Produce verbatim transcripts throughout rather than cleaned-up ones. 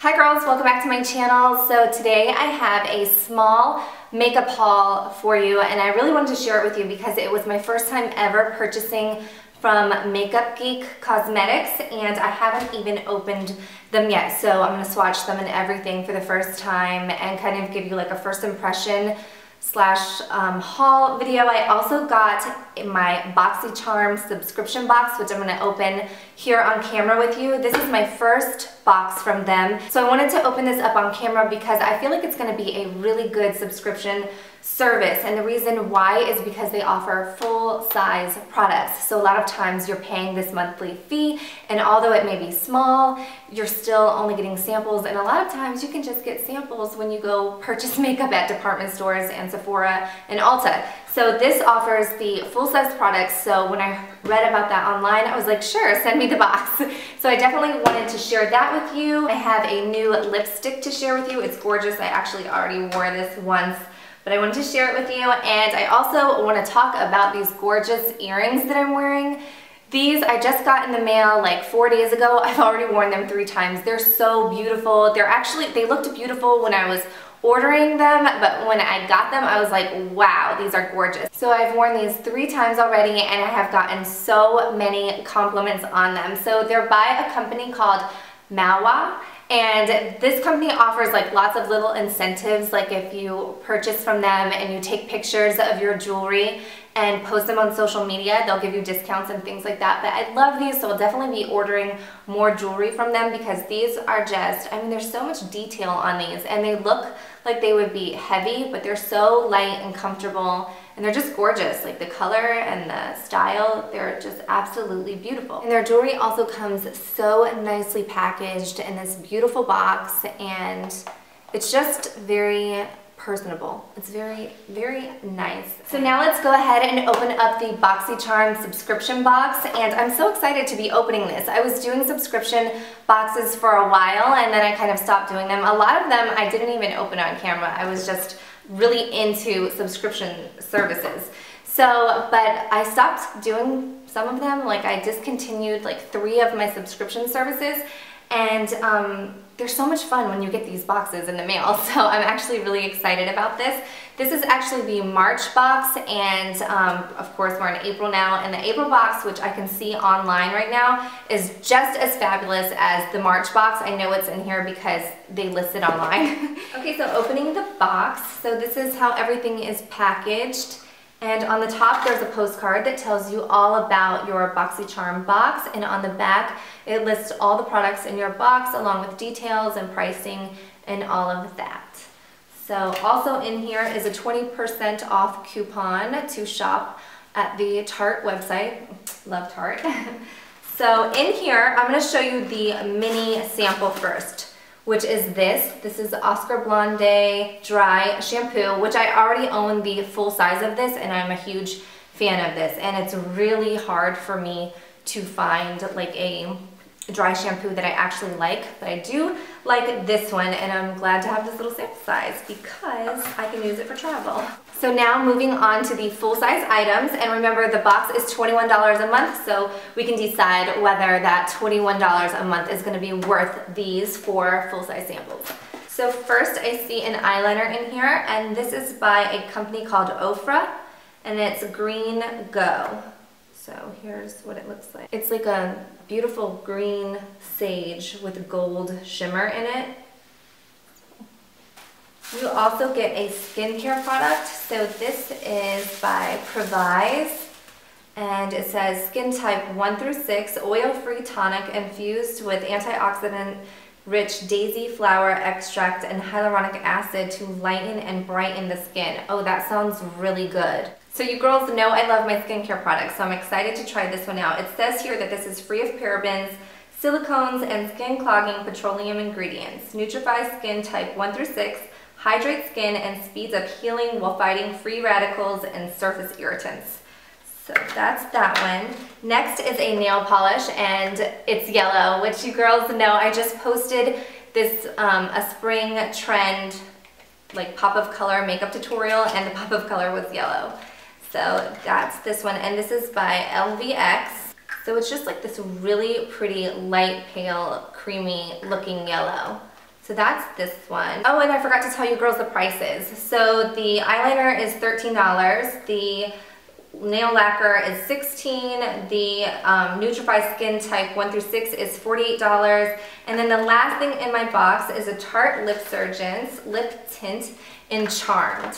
Hi girls, welcome back to my channel. So today I have a small makeup haul for you, and I really wanted to share it with you because it was my first time ever purchasing from Makeup Geek Cosmetics, and I haven't even opened them yet. So I'm going to swatch them and everything for the first time and kind of give you like a first impression slash um, haul video. I also got my BoxyCharm subscription box, which I'm going to open here on camera with you. This is my first box from them. So I wanted to open this up on camera because I feel like it's going to be a really good subscription service, and the reason why is because they offer full-size products. So a lot of times you're paying this monthly fee, and although it may be small, you're still only getting samples, and a lot of times you can just get samples when you go purchase makeup at department stores and Sephora and Ulta. So this offers the full-size products, so when I read about that online, I was like, sure, send me the box. So I definitely wanted to share that with you. I have a new lipstick to share with you. It's gorgeous. I actually already wore this once, but I wanted to share it with you. And I also want to talk about these gorgeous earrings that I'm wearing. These I just got in the mail like four days ago. I've already worn them three times. They're so beautiful. They're actually, they looked beautiful when I was ordering them, but when I got them, I was like, wow, these are gorgeous. So I've worn these three times already, and I have gotten so many compliments on them. So they're by a company called Mahwah. And this company offers like lots of little incentives, like if you purchase from them and you take pictures of your jewelry and post them on social media, they'll give you discounts and things like that. But I love these, so I'll definitely be ordering more jewelry from them because these are just, I mean, there's so much detail on these, and they look like they would be heavy, but they're so light and comfortable, and they're just gorgeous. Like the color and the style, they're just absolutely beautiful. And their jewelry also comes so nicely packaged in this beautiful box, and it's just very personable. It's very, very nice. So now let's go ahead and open up the BoxyCharm subscription box, and I'm so excited to be opening this. I was doing subscription boxes for a while, and then I kind of stopped doing them. A lot of them I didn't even open on camera. I was just really into subscription services. So, but I stopped doing some of them. Like I discontinued like three of my subscription services, and um, they're so much fun when you get these boxes in the mail. So I'm actually really excited about this. This is actually the March box, and um, of course we're in April now, and the April box, which I can see online right now, is just as fabulous as the March box. I know it's in here because they list it online. Okay, so opening the box. So this is how everything is packaged. And on the top, there's a postcard that tells you all about your BoxyCharm box, and on the back, it lists all the products in your box along with details and pricing and all of that. So also in here is a twenty percent off coupon to shop at the Tarte website. Love Tarte. So in here, I'm going to show you the mini sample first, which is this. This is Oscar Blonde Dry Shampoo, which I already own the full size of this, and I'm a huge fan of this. And it's really hard for me to find like a dry shampoo that I actually like, but I do like this one, and I'm glad to have this little sample size because I can use it for travel. So now moving on to the full-size items, and remember the box is twenty-one dollars a month, so we can decide whether that twenty-one dollars a month is going to be worth these for full-size samples. So first I see an eyeliner in here, and this is by a company called Ofra, and it's Green Go. So here's what it looks like. It's like a beautiful green sage with gold shimmer in it. You also get a skincare product. So this is by Provise, and it says skin type one through six, oil-free tonic infused with antioxidant rich daisy flower extract and hyaluronic acid to lighten and brighten the skin. Oh, that sounds really good. So you girls know I love my skincare products, so I'm excited to try this one out. It says here that this is free of parabens, silicones, and skin-clogging petroleum ingredients. Nutrifies skin type one through six, hydrates skin, and speeds up healing while fighting free radicals and surface irritants. So that's that one. Next is a nail polish, and it's yellow, which you girls know I just posted this um, a spring trend like pop of color makeup tutorial, and the pop of color was yellow. So that's this one, and this is by L V X. So it's just like this really pretty light pale creamy looking yellow. So that's this one. Oh, and I forgot to tell you girls the prices. So the eyeliner is thirteen dollars. The nail lacquer is sixteen dollars. The um, Nutrify Skin Type one through six is forty-eight dollars. And then the last thing in my box is a Tarte Lip Surgeons Lip Tint in Charmed.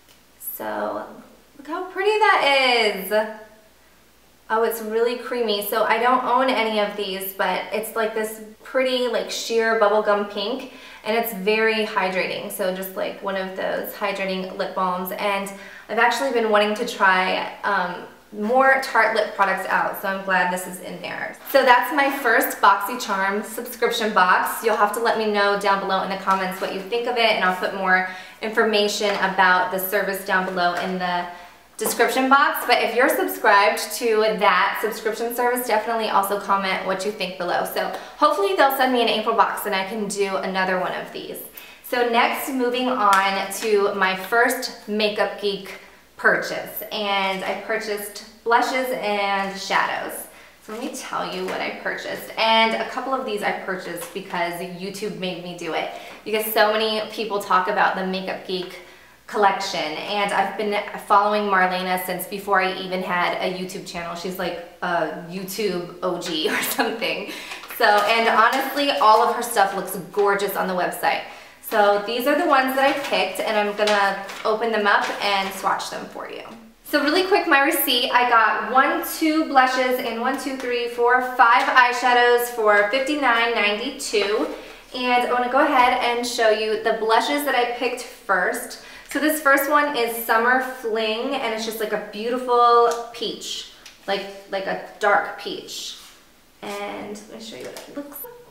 So look how pretty that is. Oh, it's really creamy. So I don't own any of these, but it's like this pretty like sheer bubblegum pink, and it's very hydrating. So just like one of those hydrating lip balms. And I've actually been wanting to try um, more Tarte lip products out, so I'm glad this is in there. So that's my first BoxyCharm subscription box. You'll have to let me know down below in the comments what you think of it, and I'll put more information about the service down below in the description box. But if you're subscribed to that subscription service, definitely also comment what you think below. So hopefully they'll send me an April box and I can do another one of these. So next, moving on to my first Makeup Geek purchase, and I purchased blushes and shadows. So let me tell you what I purchased. And a couple of these I purchased because YouTube made me do it, because so many people talk about the Makeup Geek collection, and I've been following Marlena since before I even had a YouTube channel. She's like a YouTube O G or something. So, and honestly, all of her stuff looks gorgeous on the website. So these are the ones that I picked, and I'm gonna open them up and swatch them for you. So really quick, my receipt, I got one, two blushes, and one, two, three, four, five eyeshadows for fifty-nine ninety-two. And I wanna go ahead and show you the blushes that I picked first. So this first one is Summer Fling, and it's just like a beautiful peach, like, like a dark peach. And let me show you what it looks like.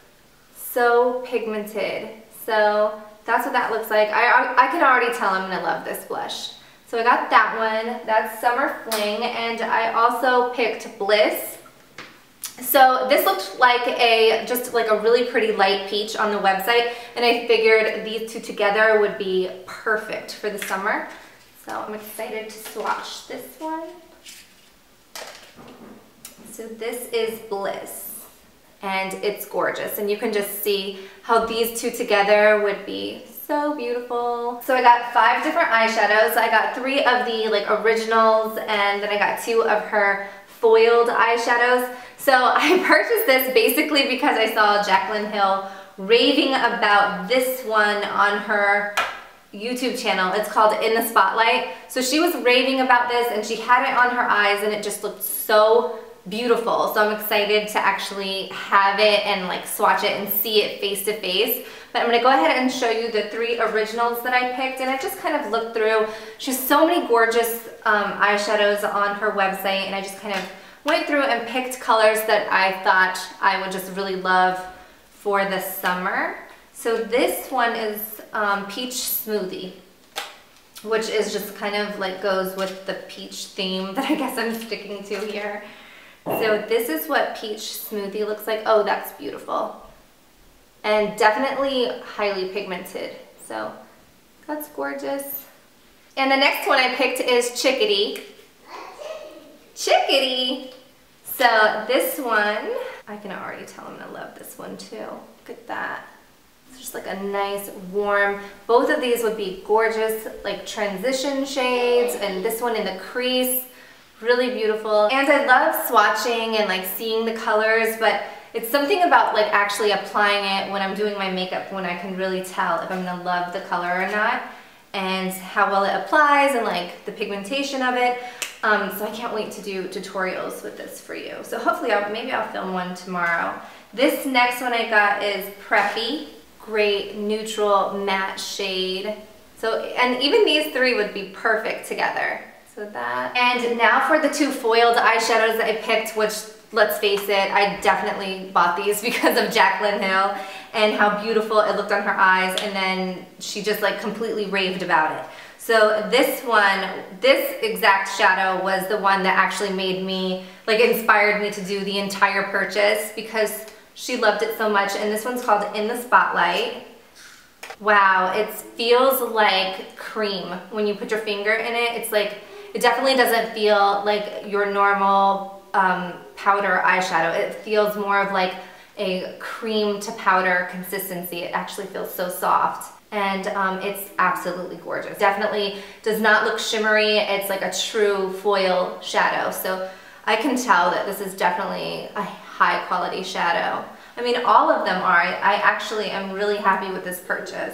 So pigmented. So that's what that looks like. I, I can already tell I'm gonna love this blush. So I got that one, that's Summer Fling, and I also picked Bliss. So this looked like a, just like a really pretty light peach on the website, and I figured these two together would be perfect for the summer. So I'm excited to swatch this one. So this is Bliss, and it's gorgeous, and you can just see how these two together would be so beautiful. So I got five different eyeshadows. I got three of the like originals, and then I got two of her foiled eyeshadows. So I purchased this basically because I saw Jaclyn Hill raving about this one on her YouTube channel. It's called In the Spotlight. So she was raving about this, and she had it on her eyes, and it just looked so beautiful. So I'm excited to actually have it and like swatch it and see it face to face. But I'm gonna go ahead and show you the three originals that I picked, and I just kind of looked through. She has so many gorgeous um, eyeshadows on her website, and I just kind of went through and picked colors that I thought I would just really love for the summer. So this one is um, Peach Smoothie, which is just kind of like goes with the peach theme that I guess I'm sticking to here. So this is what Peach Smoothie looks like. Oh, that's beautiful. And definitely highly pigmented. So that's gorgeous. And the next one I picked is Chickadee. Chickadee! So this one, I can already tell I'm gonna love this one too. Look at that. It's just like a nice warm, both of these would be gorgeous like transition shades, and this one in the crease, really beautiful. And I love swatching and like seeing the colors, but it's something about like actually applying it when I'm doing my makeup when I can really tell if I'm gonna love the color or not, and how well it applies and like the pigmentation of it. Um, so I can't wait to do tutorials with this for you. So hopefully I'll, maybe I'll film one tomorrow. This next one I got is Preppy, great neutral matte shade. So, and even these three would be perfect together. So that, and now for the two foiled eyeshadows that I picked, which let's face it, I definitely bought these because of Jaclyn Hill and how beautiful it looked on her eyes, and then she just like completely raved about it. So this one, this exact shadow was the one that actually made me, like inspired me to do the entire purchase because she loved it so much. And this one's called In the Spotlight. Wow, it feels like cream when you put your finger in it. It's like, it definitely doesn't feel like your normal um, powder eyeshadow. It feels more of like a cream to powder consistency. It actually feels so soft. And um, it's absolutely gorgeous. Definitely does not look shimmery. It's like a true foil shadow. So I can tell that this is definitely a high quality shadow. I mean, all of them are. I actually am really happy with this purchase.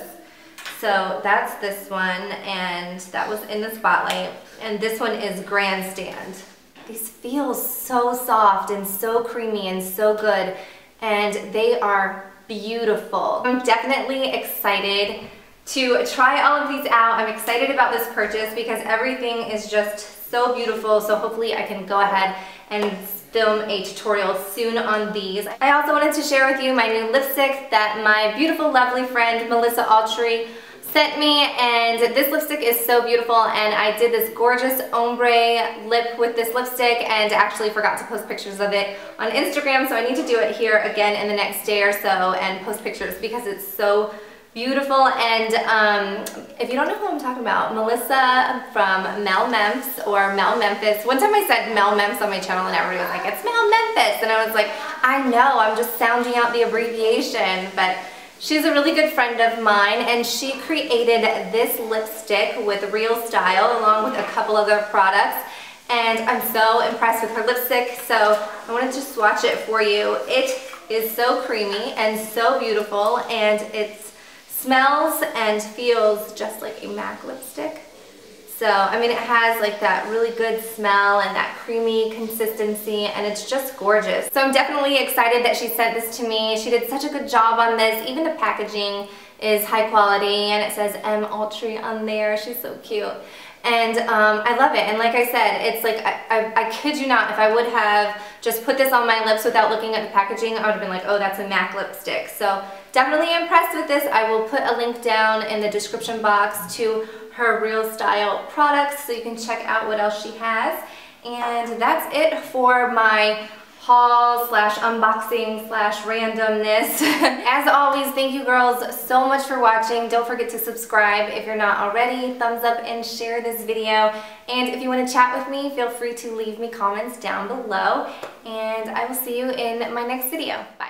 So that's this one, and that was in the spotlight. And this one is Grandstand. These feel so soft and so creamy and so good, and they are beautiful. I'm definitely excited to try all of these out. I'm excited about this purchase because everything is just so beautiful. So hopefully I can go ahead and film a tutorial soon on these. I also wanted to share with you my new lipstick that my beautiful, lovely friend Melissa Autry sent me, and this lipstick is so beautiful, and I did this gorgeous ombre lip with this lipstick and actually forgot to post pictures of it on Instagram, so I need to do it here again in the next day or so and post pictures because it's so beautiful. And um, if you don't know who I'm talking about, Melissa from Mel Memphs or Mel Memphis. One time I said Mel Memphs on my channel and everybody was like, it's Mel Memphis, and I was like, I know, I'm just sounding out the abbreviation, but she's a really good friend of mine, and she created this lipstick with Real Style along with a couple other products, and I'm so impressed with her lipstick, so I wanted to swatch it for you. It is so creamy and so beautiful, and it smells and feels just like a MAC lipstick. So, I mean, it has like that really good smell and that creamy consistency, and it's just gorgeous. So I'm definitely excited that she sent this to me. She did such a good job on this. Even the packaging is high quality, and it says M Autry on there. She's so cute. And um, I love it. And like I said, it's like, I, I, I kid you not, if I would have just put this on my lips without looking at the packaging, I would have been like, oh, that's a MAC lipstick. So definitely impressed with this. I will put a link down in the description box to her Real Style products so you can check out what else she has. And that's it for my haul slash unboxing slash randomness. As always, thank you girls so much for watching. Don't forget to subscribe if you're not already. Thumbs up and share this video. And if you want to chat with me, feel free to leave me comments down below. And I will see you in my next video. Bye.